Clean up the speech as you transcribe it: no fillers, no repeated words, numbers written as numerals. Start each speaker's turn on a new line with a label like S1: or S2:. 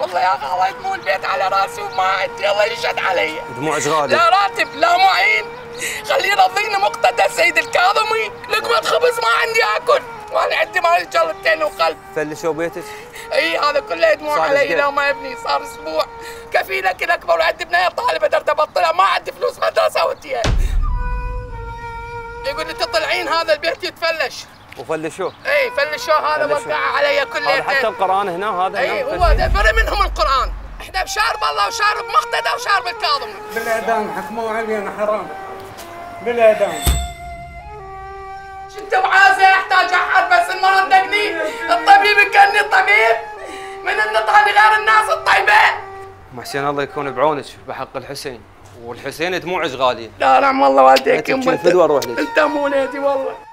S1: والله يا اخي الله يدمو البيت على راسي وما عندي، الله يشهد علي.
S2: دموعك غالي.
S1: لا راتب لا معين، خلينا نظينا مقتدى السيد الكاظمي، لقمة خبز ما عندي اكل، وانا عندي مال جلتين وقلب.
S2: فلشوا بيتك؟
S1: اي هذا كله دموع علي لو ما يبني، صار اسبوع كفيله كل اكبر، وعندي بنيه طالبه درت ابطلها، ما عندي فلوس مدرسه اوديها. يقول لي تطلعين هذا البيت يتفلش.
S2: وفلشوه؟
S1: اي فلشوه، هذا وقع علي كليتين.
S2: هذا حتى القران هنا هذا هنا.
S1: اي هو بري منهم القران، احنا بشارب الله وشارب مقتدى وشارب الكاظمي.
S3: بالاعدام حكموا علي انا حرام. بالاعدام.
S1: شنت بعازه يحتاج احد بس ما صدقني، الطبيب كاني الطبيب من النطاني غير الناس الطيبه.
S2: محسن الله يكون بعونك بحق الحسين، والحسين دموعك غاليه.
S1: لا نعم والله والديك
S2: فدوى اروح لك.
S1: انت مو وليدي والله.